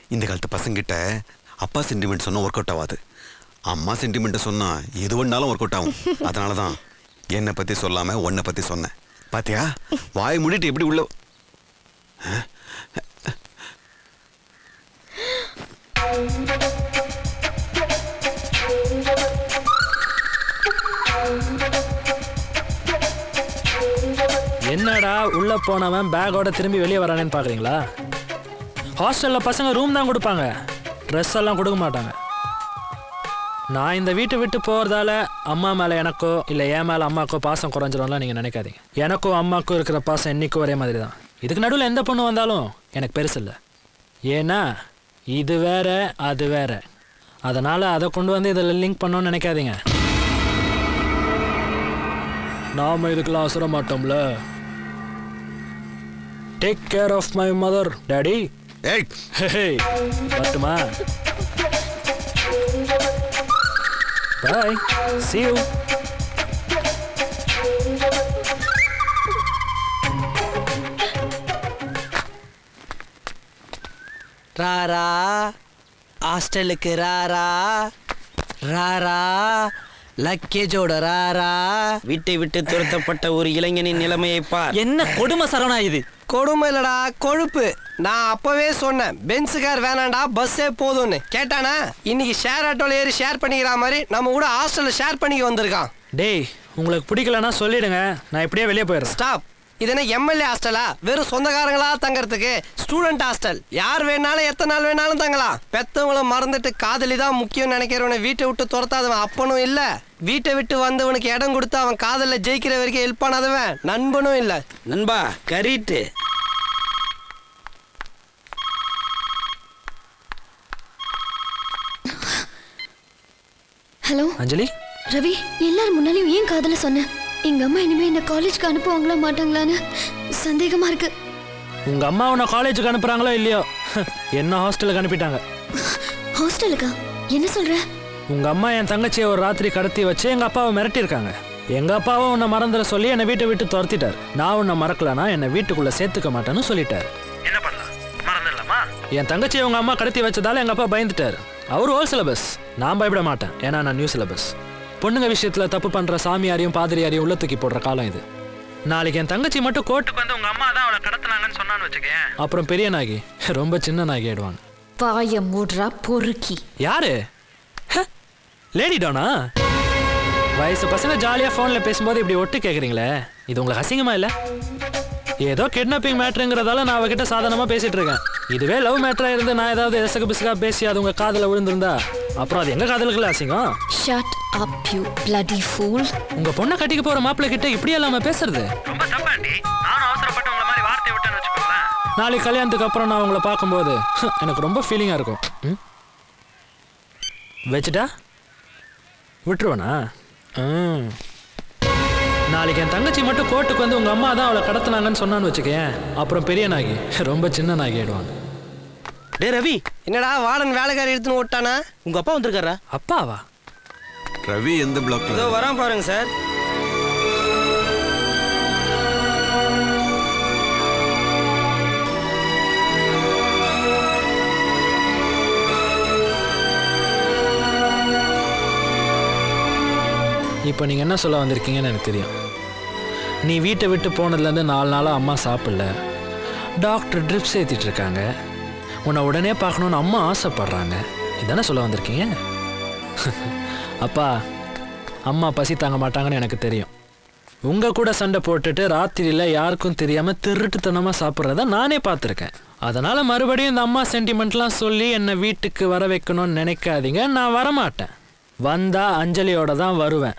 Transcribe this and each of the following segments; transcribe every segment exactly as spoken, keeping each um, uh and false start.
இந்த காலத்து பசங்கிட்ட அப்பா சென்டிமெண்ட் சொன்னா ஒர்க் அவுட் ஆகாது, அம்மா சென்டிமெண்ட் சொன்னா எது வேணாலும் ஒர்க் அவுட் ஆகும். அதனால தான் என்னை பத்தி சொல்லாம உன்னை பத்தி சொன்னேன். பாத்தியா, வாய் மூடிட்டு எப்படி உள்ள. என்னடா உள்ள போனவன் பேக்கோட திரும்பி வெளியே வரானேன்னு பாக்குறீங்களா? ஹாஸ்டல்ல பசங்க ரூம் தான் கொடுப்பாங்க, ட்ரெஸ் எல்லாம் கொடுக்க மாட்டாங்க. நான் இந்த வீட்டை விட்டு போகிறதால அம்மா மேலே எனக்கோ இல்லை என் மேலே அம்மாக்கோ பாசம் குறைஞ்சிடும்லாம் நீங்கள் நினைக்காதீங்க. எனக்கும் அம்மாக்கும் இருக்கிற பாசம் என்றைக்கும் ஒரே மாதிரி தான். இதுக்கு நடுவில் எந்த பொண்ணு வந்தாலும் எனக்கு பெருசு இல்லை. ஏன்னா இது வேற அது வேற, அதனால் அதை கொண்டு வந்து இதில் லிங்க் பண்ணோன்னு நினைக்காதீங்க. நாம் இதுக்கெல்லாம் அவசர மாட்டோம்ல. Take care of my mother daddy. பட்டுமா? Bye. See you. ராரா ஹாஸ்டலுக்கு ராரா ராரா லக்கேஜோட ராரா. வீட்டை விட்டு துரத்தப்பட்ட ஒரு இளைஞனின் நிலைமையை பார். என்ன கொடுமை சரவணா இது? கொடுமை இல்லடா, கொழுப்பு. நான் அப்பவே சொன்னேன் பென்ஸ் கார் வேணாண்டா, பஸ்ஸே போதும்னு. கேட்டானா? இன்னைக்கு ஷேர் ஆட்டோல ஏறி ஷேர் பண்ணிக்கிற மாதிரி நம்ம கூட ஹாஸ்டல்ல ஷேர் பண்ணிக்க வந்திருக்கான். டேய், உங்களுக்கு பிடிக்கலன்னா சொல்லிடுங்க, நான் இப்படியே வெளியே போயிடுறேன். ஸ்டாப். இது என்ன எம்எல்ஏ ஹாஸ்டலா? வெறும் சொந்தக்காரங்களா தங்கறதுக்கு? Student hostel. யார் வேணாலும் எத்தனை நாள் வேணாலும் தங்கலாம். பெத்தவங்கள மறந்துட்டு காதலி தான் முக்கியம் நினைக்கிறவனை வீட்டை விட்டு துரத்தாதவன் அப்பனும் இல்ல, வீட்டை விட்டு வந்தவனுக்கு இடம் கொடுத்து அவன் காதலில் ஜெயிக்கிற வரைக்கும் ஹெல்ப் பண்ணாதவன் நண்பனும் இல்ல. நண்பா கரீட்டு. ஹலோ அஞ்சலி. ரவி, எல்லாரும் முன்னாலையும் ஏன் காதல சொன்ன? எங்க அம்மா இனிமே என்ன காலேஜ்க்கு அனுப்புவாங்களா மாட்டாங்களான்னு சந்தேகமா இருக்கு. உங்க அம்மா உன்னை காலேஜுக்கு அனுப்புறாங்களோ இல்லையோ, என்ன ஹாஸ்டலுக்கு அனுப்பிட்டாங்க. ஹாஸ்டலுக்கா? என்ன சொல்ற? உங்க அம்மா என் தங்கச்சியை ஒரு ராத்திரி கடத்தி வச்சு எங்க அப்பாவை மிரட்டி இருக்காங்க. எங்க அப்பாவும் உன்னை மறந்துட சொல்லி என்னை வீட்டை விட்டு துரத்திட்டார். நான் உன்னை மறக்கலனா என்னை வீட்டுக்குள்ள சேர்த்துக்க மாட்டேன்னு சொல்லிட்டார். என்ன பண்ணலாம்? மறந்துடலாமா? என் தங்கச்சியை உங்க அம்மா கடத்தி வச்சதால எங்க அப்பா பயந்துட்டார். அவர் ஓல் சிலபஸ், நான் பயப்பட மாட்டேன், ஏன்னா நான் நியூ சிலபஸ். பொண்ணுங்க விஷயத்துல தப்பு பண்ற சாமியாரையும் பாதிரியாரையும் உள்ள தூக்கி போடுற காலம் இது. நாளைக்கு என் தங்கச்சி மட்டும் கோர்ட்டுக்கு வந்து உங்க அம்மா தான் அவளை கடத்தினாங்கன்னு சொன்னான்னு வச்சுக்கேன், அப்புறம் பெரிய நாகி ரொம்ப சின்ன நாகி ஆயிடுவாங்க. வாய மூடுறா பொறுக்கி. யாரு? லேடி டானா? வயசு பசங்க ஜாலியா போன்ல பேசும்போது இப்படி ஒட்டு கேக்குறீங்களே, இது உங்களுக்கு அசிங்கமா இல்ல? ஏதோ கிட்னாப்பிங் மேட்ருங்கிறதால நான் அவகிட்ட சாதாரணமா பேசிட்டு இருக்கேன். இதுவே லவ் மேட்டரா இருந்து நான் ஏதாவது எசக பிசகா பேசி அது உங்க காதல விழுந்திருந்தா அப்புறம் அது எங்க காதலுக்குள்ள அசிங்கம். Shut up you bloody fool. உங்க பொண்ணை கட்டிக்க போற மாப்பிள்ளை கிட்ட இப்படி எல்லாம் பேசுறது ரொம்ப தப்பாண்டி. நானும் அவசரப்பட்டு உங்களை மாதிரி வார்த்தை விட்டேன்னு வச்சுக்கோங்களேன். நாளைக்கு கல்யாணத்துக்கு அப்புறம் நான் உங்களை பார்க்கும்போது எனக்கு ரொம்ப ஃபீலிங்கா இருக்கும். வச்சுட்டா விட்டுருவனா? நாளைக்கு என் தங்கச்சி மட்டும் கோர்ட்டுக்கு வந்து உங்க அம்மா தான் அவளை கடத்தினாங்கன்னு சொன்னான்னு வச்சுக்கேன், அப்புறம் பெரிய நாகி ரொம்ப சின்ன நாகி ஆயிடுவாங்க. டே ரவி, என்னடா வார்டன் வேலைக்காரி எடுத்துன்னு ஓட்டானா? உங்க அப்பா வந்திருக்காரா? அப்பாவா? ரவி எந்த பிளாக்? இதோ வரான் பாருங்க சார். இப்போ நீங்கள் என்ன சொல்ல வந்திருக்கீங்கன்னு எனக்கு தெரியும். நீ வீட்டை விட்டு போனதுலேருந்து நாலு நாளாக அம்மா சாப்பிடல, டாக்டர் ட்ரிப்ஸ் ஏற்றிட்டு இருக்காங்க, உன்னை உடனே பார்க்கணுன்னு அம்மா ஆசைப்படுறாங்க, இதானே சொல்ல வந்திருக்கீங்க? அப்பா, அம்மா பசி தாங்க மாட்டாங்கன்னு எனக்கு தெரியும். உங்கள் கூட சண்டை போட்டுட்டு ராத்திரியில் யாருக்கும் தெரியாமல் திருட்டுத்தனமாக சாப்பிட்றத நானே பார்த்துருக்கேன். அதனால் மறுபடியும் இந்த அம்மா சென்டிமெண்ட்லாம் சொல்லி என்னை வீட்டுக்கு வர வைக்கணும்னு நினைக்காதீங்க. நான் வரமாட்டேன். வந்தா அஞ்சலியோட தான் வருவேன்.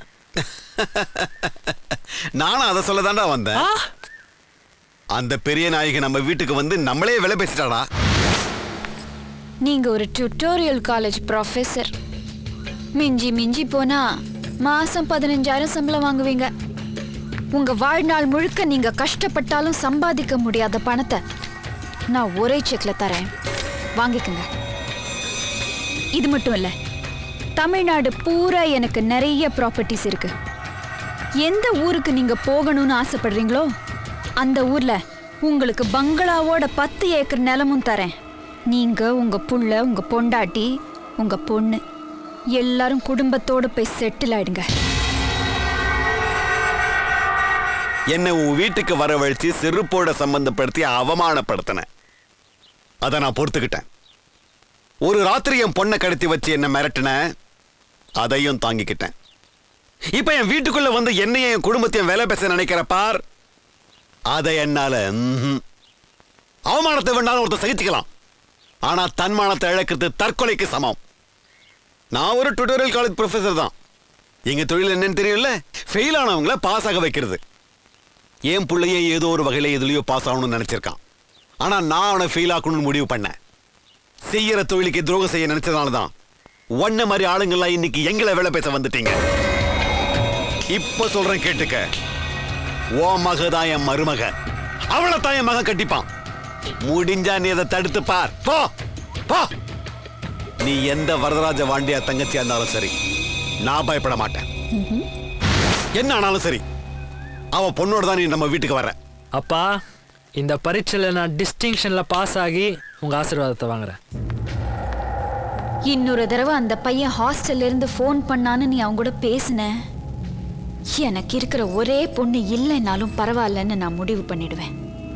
நானும் அதை சொல்ல தாண்டா வந்தேன். அந்த பெரிய நாயகி நம்ம வீட்டுக்கு வந்து நம்மளே விலை பேசிட்டாடா. நீங்க ஒரு டியூட்டோரியல் காலேஜ் ப்ரொஃபசர். மிஞ்சி மிஞ்சி போனா மாசம் பதினஞ்சாயிரம் சம்பளம் வாங்குவீங்க. உங்க வாழ்நாள் முழுக்க நீங்க கஷ்டப்பட்டாலும் சம்பாதிக்க முடியாத பணத்தை நான் ஒரே செக்ல தரேன், வாங்கிக்கங்க. இது மட்டும் இல்ல, தமிழ்நாடு பூரா எனக்கு நிறைய ப்ராப்பர்ட்டிஸ் இருக்கு. எந்த ஊருக்கு நீங்க போகணும்னு ஆசைப்படுறீங்களோ அந்த ஊர்ல உங்களுக்கு பங்களாவோட பத்து ஏக்கர் நிலமும் தரேன். நீங்க உங்க புள்ள உங்க பொண்டாட்டி உங்க பொண்ணு எல்லாரும் குடும்பத்தோட போய் செட்டில் ஆயிடுங்க. என்னை உன் வீட்டுக்கு வரவழைச்சு செருப்போட சம்பந்தப்படுத்தி அவமானப்படுத்தின. அதை நான் பொறுத்துக்கிட்டேன். ஒரு ராத்திரி என் பொண்ணை கடத்தி வச்சு என்ன மிரட்டின, அதையும் தாங்கிக்கிட்டேன். இப்ப என் வீட்டுக்குள்ள வந்து என்னையும் என் குடும்பத்தையும் வேலை பேச நினைக்கிற பார், அதை என்னால அவமானத்தை வேண்டாலும் ஒருத்தர் சகிச்சுக்கலாம். ஆனா தன்மானத்தை இழக்கிறது தற்கொலைக்கு சமம். நான் ஒரு டுட்டோரியல் காலேஜ் ப்ரொஃபஸர் தான். எங்க தொழில் என்னன்னு தெரியல, ஃபெயில் ஆனவங்கள பாஸ் ஆக வைக்கிறது. என் பிள்ளைய ஏதோ ஒரு வகையில எதுலயோ பாஸ் ஆகணும்னு நினைச்சிருக்கான். ஆனா நான் அவனை ஃபெயில் ஆக்கணும்னு முடிவு பண்ணேன். செய்யற தொழிலுக்கு துரோகம் செய்ய நினைச்சதுனாலதான் ஒன்ன மாதிரி ஆளுங்கள்லாம் இன்னைக்கு எங்களை வேலை பேச வந்துட்டீங்க. இப்ப சொல்றேன் கேட்டுக்க. ஓ மகதான் என் மருமக, அவளை தான் என் மகன் கட்டிப்பான். முடிஞ்சா நீ அதை தடுத்து பார். போ போ. நீ எந்த வரதராஜ வாண்டியா தங்கச்சியா இருந்தாலும் சரி, நான் பயப்பட மாட்டேன். என்ன ஆனாலும் சரி, அவன் பொண்ணோட தான் நீ நம்ம வீட்டுக்கு வர. அப்பா, இந்த பரீட்சையில் நான் டிஸ்டிங்ஷன்ல பாஸ் ஆகி உங்க ஆசீர்வாதத்தை வாங்குறேன். இன்னொரு தடவை அந்த பையன் ஹாஸ்டல்ல இருந்து ஃபோன் பண்ணான்னு நீ அவங்க கூட பேசின, எனக்கு இருக்கிற ஒரே பொண்ணு இல்லைன்னாலும் பரவாயில்லன்னு நான் முடிவு பண்ணிடுவேன்.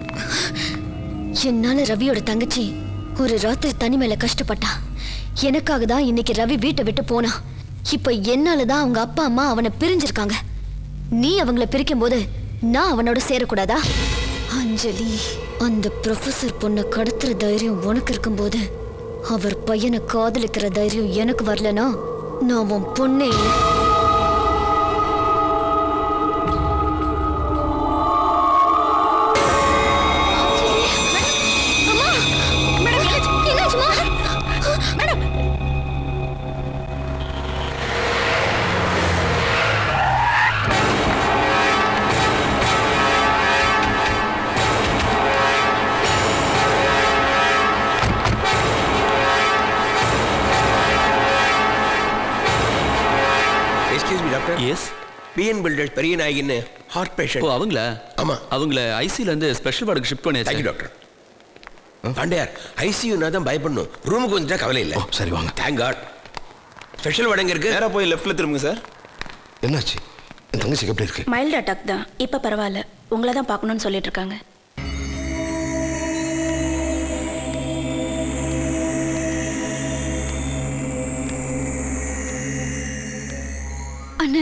என்னால ரவியோட தங்கச்சி ஒரு ராத்திரி தனிமையில கஷ்டப்பட்டா. எனக்காக தான் இன்னைக்கு ரவி வீட்டை விட்டு போனா. இப்ப என்னாலதான் அவங்க அப்பா அம்மா அவனை பிரிஞ்சிருக்காங்க. நீ அவங்கள பிரிக்கும் போது நான் அவனோட சேரக்கூடாதா? அஞ்சலி, அந்த ப்ரொஃபசர் பொண்ணை கடத்துற தைரியம் உனக்கு இருக்கும்போது அவர் பையனை காதலிக்கிற தைரியம் எனக்கு வரலனா நான் உன் பொண்ணே இல்லை. எஸ், பிஎன் பில்டர்ஸ் பெரிய நாயகின்னு ஹார்ட் பேஷண்ட். ஓ அவங்கள? ஆமா, அவங்கள ஐசியூல இருந்து ஸ்பெஷல் வார்டுக்கு ஷிஃப்ட் பண்ணியாச்சு. Thank you doctor. பாண்டியார், ஐசியூனா தான் பயப்படணும், ரூமுக்கு வந்துட்டா கவலை இல்லை. சரி வாங்க. Thank God. ஸ்பெஷல் வார்டு எங்க இருக்கு? நேரா போய் லெஃப்ட்ல திரும்புங்க சார். என்னாச்சு? என் தங்கச்சி எப்படி இருக்கு? மைல்டு அட்டாக் தான், இப்போ பரவாயில்ல. உங்களை தான் பார்க்கணும்னு சொல்லிட்டு இருக்காங்க. அண்ணே,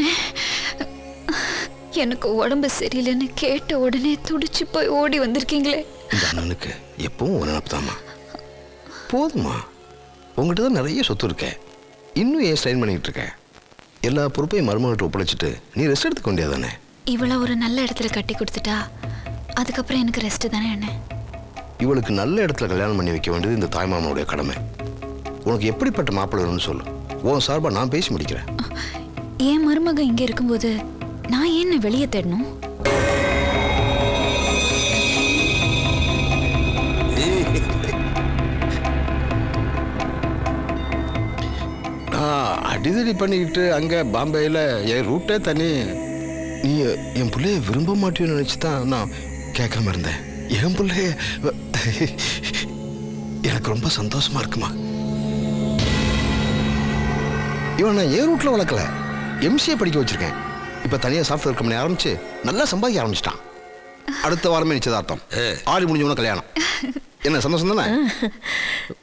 எனக்கு உடம்பு சரியில்லைன்னு கேட்ட உடனே துடிச்சு போய் ஓடி வந்திருக்கீங்களே. இந்த அண்ணனுக்கு எப்பவும் ஒரு நினப்புதாம்மா. போதுமா, உங்ககிட்ட தான் நிறைய சொத்து இருக்க, இன்னும் ஏன் ஸ்ட்ரெயின் பண்ணிட்டு இருக்க? எல்லா பொறுப்பையும் மருமகிட்ட ஒப்படைச்சிட்டு நீ ரெஸ்ட் எடுத்துக்க வேண்டியதானே? இவ்வளோ ஒரு நல்ல இடத்துல கட்டி கொடுத்துட்டா அதுக்கப்புறம் எனக்கு ரெஸ்ட் தானே அண்ணே? இவளுக்கு நல்ல இடத்துல கல்யாணம் பண்ணி வைக்க வேண்டியது இந்த தாய்மாமனுடைய கடமை. உனக்கு எப்படிப்பட்ட மாப்பிள்ளை வேணும்னு சொல்லு, உன் சார்பாக நான் பேசி முடிக்கிறேன். என் மருமக இங்கே இருக்கும்போது நான் என்ன வெளியே தேடணும்? அடிதடி பண்ணிக்கிட்டு அங்கே பாம்பேயில் என் ரூட்டே தனி. நீ என் பிள்ளைய விரும்ப மாட்டேன்னு நினச்சி தான் நான் கேட்காம இருந்தேன். என் பிள்ளைய எனக்கு ரொம்ப சந்தோஷமா இருக்குமா. இவன் நான் ஏன் ரூட்டில் வளர்க்கல, எம்சிஏ படிக்க வச்சிருக்கேன். இப்போ தனியாக சாஃப்ட்வேர் கம்பெனி ஆரம்பிச்சு நல்லா சம்பாதிக்க ஆரம்பிச்சிட்டான். அடுத்த வாரமே நிச்சயதார்த்தம், ஆடி முடிஞ்சவன கல்யாணம். என்ன சந்தோஷம் தானே?